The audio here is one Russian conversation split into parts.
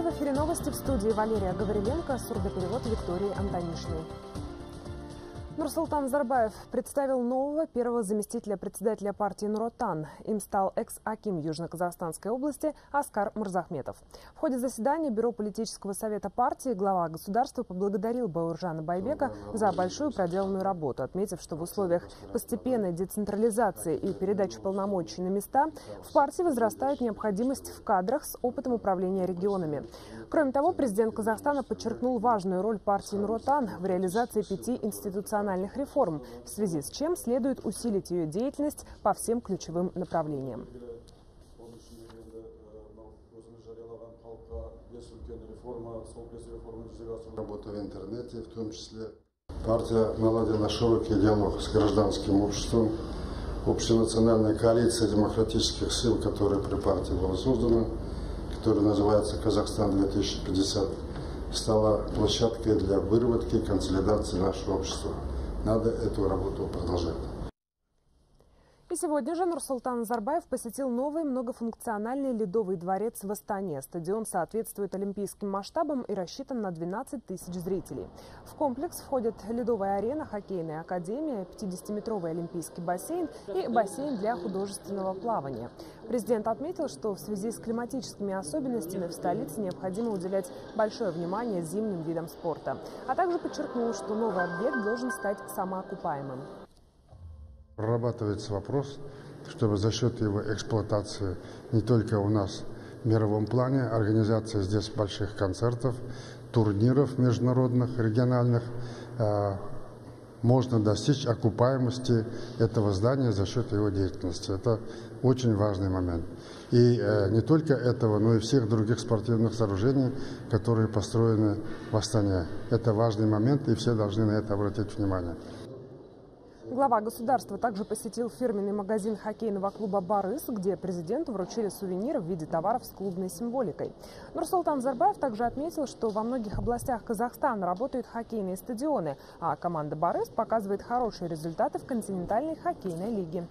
В эфире новости, в студии Валерия Гавриленко, сурдоперевод Виктории Антонишиной. Нурсултан Назарбаев представил нового первого заместителя председателя партии Нур-Отан. Им стал экс-аким Южно-Казахстанской области Аскар Мырзахметов. В ходе заседания Бюро политического совета партии глава государства поблагодарил Бауыржана Байбека за большую проделанную работу, отметив, что в условиях постепенной децентрализации и передачи полномочий на места в партии возрастает необходимость в кадрах с опытом управления регионами. Кроме того, президент Казахстана подчеркнул важную роль партии Нур-Отан в реализации 5 институциональных реформ, в связи с чем следует усилить ее деятельность по всем ключевым направлениям. Работа в интернете, в том числе. Партия наладила широкий диалог с гражданским обществом. Общенациональная коалиция демократических сил, которая при партии была создана, которая называется «Казахстан-2050», стала площадкой для выработки и консолидации нашего общества. Надо эту работу продолжать. И сегодня же Нурсултан Назарбаев посетил новый многофункциональный ледовый дворец в Астане. Стадион соответствует олимпийским масштабам и рассчитан на 12 тысяч зрителей. В комплекс входят ледовая арена, хоккейная академия, 50-метровый олимпийский бассейн и бассейн для художественного плавания. Президент отметил, что в связи с климатическими особенностями в столице необходимо уделять большое внимание зимним видам спорта. А также подчеркнул, что новый объект должен стать самоокупаемым. Прорабатывается вопрос, чтобы за счет его эксплуатации не только у нас в мировом плане, организация здесь больших концертов, турниров международных, региональных, можно достичь окупаемости этого здания за счет его деятельности. Это очень важный момент. И не только этого, но и всех других спортивных сооружений, которые построены в Астане. Это важный момент, и все должны на это обратить внимание. Глава государства также посетил фирменный магазин хоккейного клуба «Барыс», где президенту вручили сувениры в виде товаров с клубной символикой. Нурсултан Назарбаев также отметил, что во многих областях Казахстана работают хоккейные стадионы, а команда «Барыс» показывает хорошие результаты в континентальной хоккейной лиге.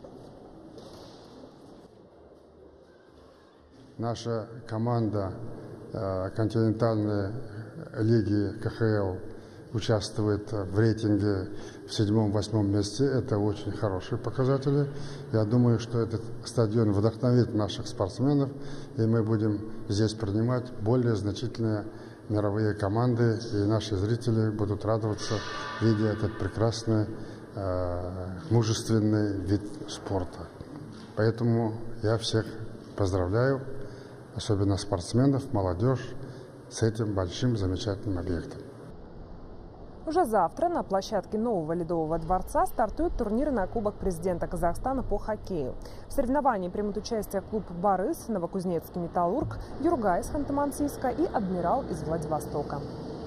Наша команда континентальной лиги КХЛ участвует в рейтинге в 7-8 месте. Это очень хорошие показатели. Я думаю, что этот стадион вдохновит наших спортсменов, и мы будем здесь принимать более значительные мировые команды, и наши зрители будут радоваться, видя этот прекрасный, мужественный вид спорта. Поэтому я всех поздравляю, особенно спортсменов, молодежь, с этим большим замечательным объектом. Уже завтра на площадке нового ледового дворца стартуют турниры на Кубок президента Казахстана по хоккею. В соревновании примут участие клуб «Барыс», Новокузнецкий «Металлург», Юргай из Ханты-Мансийска и «Адмирал» из Владивостока.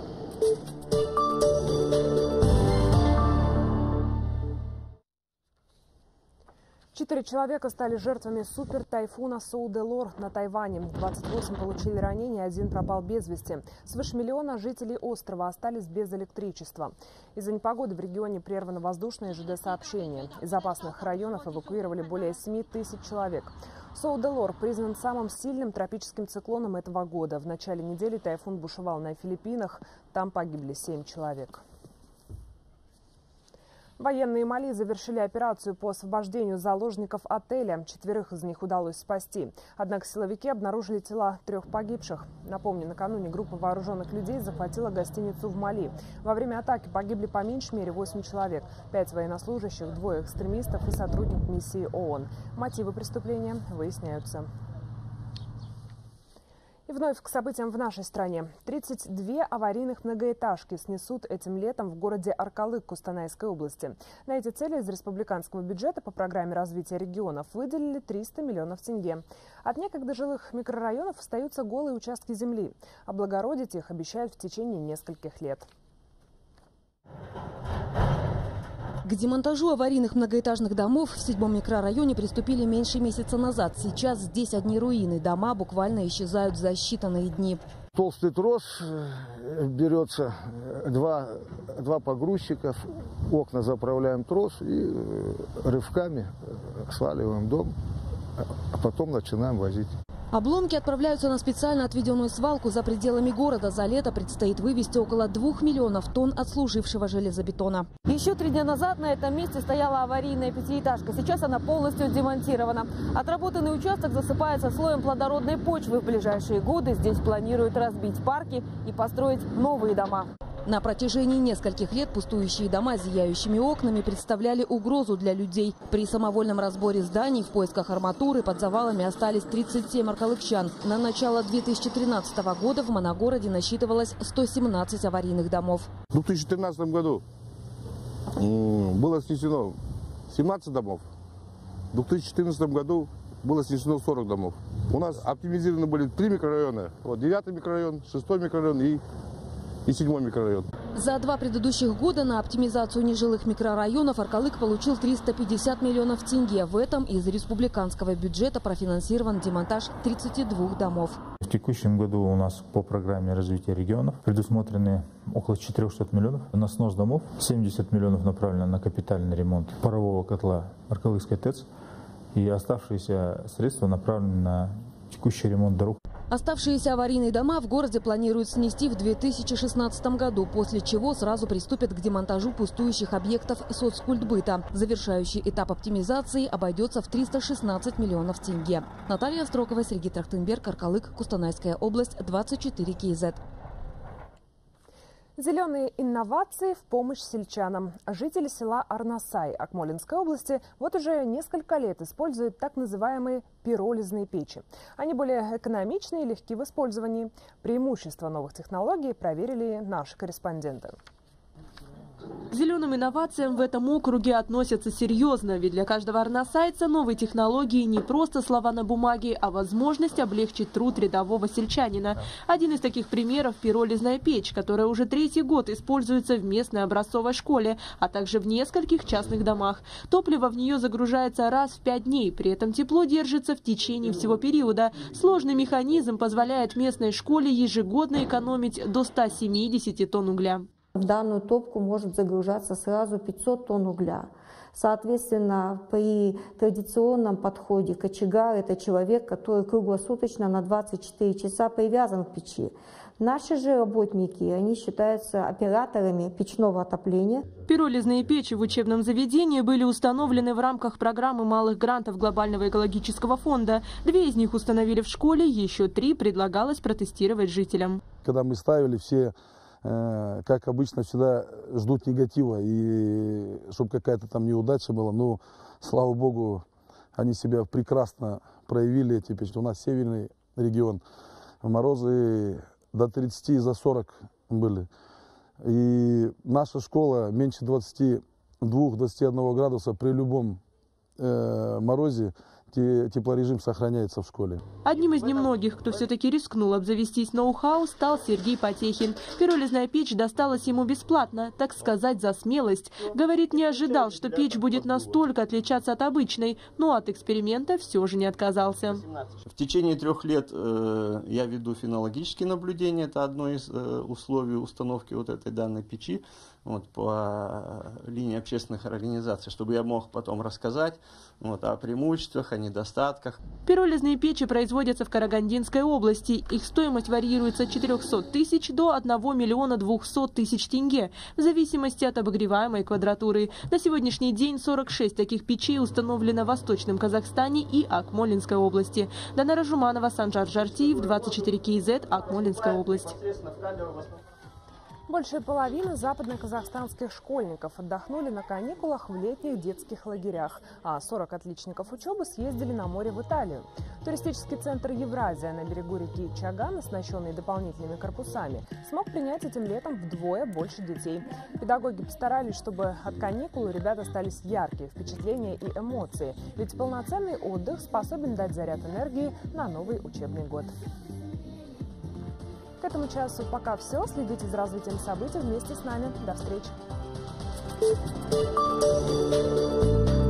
4 человека стали жертвами супертайфуна Соуделор на Тайване. 28 получили ранения, 1 пропал без вести. Свыше миллиона жителей острова остались без электричества. Из-за непогоды в регионе прервано воздушное и ЖД-сообщение. Из опасных районов эвакуировали более 7 тысяч человек. Соуделор признан самым сильным тропическим циклоном этого года. В начале недели тайфун бушевал на Филиппинах. Там погибли 7 человек. Военные Мали завершили операцию по освобождению заложников отеля. 4 из них удалось спасти. Однако силовики обнаружили тела 3 погибших. Напомню, накануне группа вооруженных людей захватила гостиницу в Мали. Во время атаки погибли по меньшей мере 8 человек. 5 военнослужащих, 2 экстремистов и сотрудник миссии ООН. Мотивы преступления выясняются. И вновь к событиям в нашей стране. 32 аварийных многоэтажки снесут этим летом в городе Аркалык Кустанайской области. На эти цели из республиканского бюджета по программе развития регионов выделили 300 миллионов тенге. От некогда жилых микрорайонов остаются голые участки земли. Облагородить их обещают в течение нескольких лет. К демонтажу аварийных многоэтажных домов в 7-м микрорайоне приступили меньше месяца назад. Сейчас здесь одни руины. Дома буквально исчезают за считанные дни. Толстый трос берется, два погрузчика, окна заправляем трос и рывками сваливаем дом, а потом начинаем возить. Обломки отправляются на специально отведенную свалку за пределами города. За лето предстоит вывести около 2 миллионов тонн отслужившего железобетона. Еще 3 дня назад на этом месте стояла аварийная пятиэтажка. Сейчас она полностью демонтирована. Отработанный участок засыпается слоем плодородной почвы. В ближайшие годы здесь планируют разбить парки и построить новые дома. На протяжении нескольких лет пустующие дома с зияющими окнами представляли угрозу для людей. При самовольном разборе зданий в поисках арматуры под завалами остались 37 аркалыкчан. На начало 2013 года в Моногороде насчитывалось 117 аварийных домов. В 2013 году было снесено 17 домов. В 2014 году было снесено 40 домов. У нас оптимизированы были 3 микрорайона. Вот 9 микрорайон, 6 микрорайон и 7 микрорайон. За 2 предыдущих года на оптимизацию нежилых микрорайонов Аркалык получил 350 миллионов тенге. В этом из республиканского бюджета профинансирован демонтаж 32 домов. В текущем году у нас по программе развития регионов предусмотрены около 400 миллионов на снос домов. 70 миллионов направлено на капитальный ремонт парового котла Аркалыкской ТЭЦ. И оставшиеся средства направлены на текущий ремонт дорог. Оставшиеся аварийные дома в городе планируют снести в 2016 году, после чего сразу приступят к демонтажу пустующих объектов соцкультбыта. Завершающий этап оптимизации обойдется в 316 миллионов тенге. Наталья Острокова, Сергей Трахтенберг, Аркалык, Кустанайская область, 24 КЗ. Зеленые инновации в помощь сельчанам. Жители села Арнасай Акмолинской области вот уже несколько лет используют так называемые пиролизные печи. Они более экономичны и легки в использовании. Преимущества новых технологий проверили наши корреспонденты. К зеленым инновациям в этом округе относятся серьезно, ведь для каждого арнасайца новые технологии не просто слова на бумаге, а возможность облегчить труд рядового сельчанина. Один из таких примеров – пиролизная печь, которая уже 3-й год используется в местной образцовой школе, а также в нескольких частных домах. Топливо в нее загружается раз в 5 дней, при этом тепло держится в течение всего периода. Сложный механизм позволяет местной школе ежегодно экономить до 170 тонн угля. В данную топку может загружаться сразу 500 тонн угля. Соответственно, при традиционном подходе кочегар – это человек, который круглосуточно на 24 часа привязан к печи. Наши же работники, они считаются операторами печного отопления. Пиролизные печи в учебном заведении были установлены в рамках программы малых грантов Глобального экологического фонда. 2 из них установили в школе, еще 3 предлагалось протестировать жителям. Когда мы ставили, все, как обычно, всегда ждут негатива, и чтобы какая-то там неудача была. Но, слава богу, они себя прекрасно проявили, эти печи. У нас северный регион, морозы до 30 и за 40 были. И наша школа меньше 22-21 градуса при любом морозе, теплорежим сохраняется в школе. Одним из немногих, кто все-таки рискнул обзавестись ноу-хау, стал Сергей Потехин. Пиролизная печь досталась ему бесплатно, так сказать, за смелость. Говорит, не ожидал, что печь будет настолько отличаться от обычной, но от эксперимента все же не отказался. В течение 3 лет я веду фенологические наблюдения. Это одно из условий установки вот этой данной печи по линии общественных организаций, чтобы я мог потом рассказать о преимуществах, о недостатках. Пиролизные печи производятся в Карагандинской области. Их стоимость варьируется от 400 тысяч до 1 миллиона 200 тысяч тенге, в зависимости от обогреваемой квадратуры. На сегодняшний день 46 таких печей установлено в Восточном Казахстане и Акмолинской области. Данара Жуманова, Санжар Жартиев, 24 КЗ, Акмолинская область. Больше половины западноказахстанских школьников отдохнули на каникулах в летних детских лагерях, а 40 отличников учебы съездили на море в Италию. Туристический центр «Евразия» на берегу реки Чаган, оснащенный дополнительными корпусами, смог принять этим летом вдвое больше детей. Педагоги постарались, чтобы от каникул у ребят остались яркие впечатления и эмоции, ведь полноценный отдых способен дать заряд энергии на новый учебный год. К этому часу пока все. Следите за развитием событий вместе с нами. До встречи.